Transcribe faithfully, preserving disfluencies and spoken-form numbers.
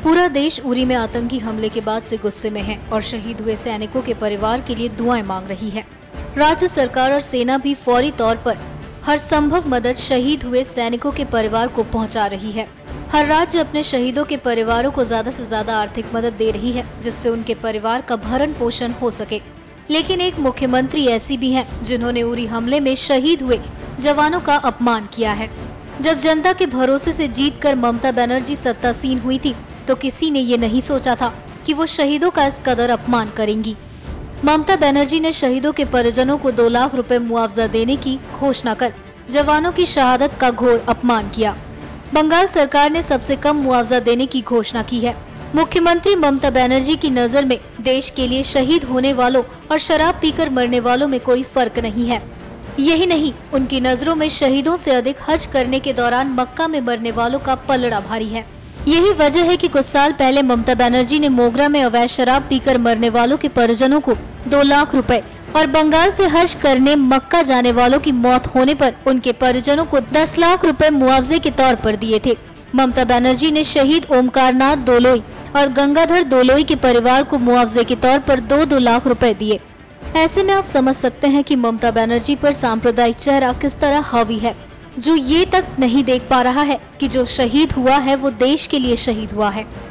पूरा देश उरी में आतंकी हमले के बाद से गुस्से में है और शहीद हुए सैनिकों के परिवार के लिए दुआएं मांग रही है। राज्य सरकार और सेना भी फौरी तौर पर हर संभव मदद शहीद हुए सैनिकों के परिवार को पहुंचा रही है। हर राज्य अपने शहीदों के परिवारों को ज्यादा से ज्यादा आर्थिक मदद दे रही है, जिससे उनके परिवार का भरण पोषण हो सके। लेकिन एक मुख्यमंत्री ऐसी भी हैं जिन्होंने उरी हमले में शहीद हुए जवानों का अपमान किया है। जब जनता के भरोसे से जीतकर ममता बनर्जी सत्तासीन हुई थी तो किसी ने ये नहीं सोचा था कि वो शहीदों का इस कदर अपमान करेंगी। ममता बनर्जी ने शहीदों के परिजनों को दो लाख रुपए मुआवजा देने की घोषणा कर जवानों की शहादत का घोर अपमान किया। बंगाल सरकार ने सबसे कम मुआवजा देने की घोषणा की है। मुख्यमंत्री ममता बनर्जी की नजर में देश के लिए शहीद होने वालों और शराब पीकर मरने वालों में कोई फर्क नहीं है। यही नहीं, उनकी नजरों में शहीदों से अधिक हज करने के दौरान मक्का में मरने वालों का पलड़ा भारी है। यही वजह है कि कुछ साल पहले ममता बनर्जी ने मोगरा में अवैध शराब पीकर मरने वालों के परिजनों को दो लाख रुपए और बंगाल से हज करने मक्का जाने वालों की मौत होने पर उनके परिजनों को दस लाख रुपए मुआवजे के तौर पर दिए थे। ममता बनर्जी ने शहीद ओमकारनाथ दोलोई और गंगाधर दोलोई के परिवार को मुआवजे के तौर पर दो दो लाख रुपए दिए। ऐसे में आप समझ सकते हैं कि ममता बनर्जी पर सांप्रदायिक चेहरा किस तरह हावी है, जो ये तक नहीं देख पा रहा है कि जो शहीद हुआ है वो देश के लिए शहीद हुआ है।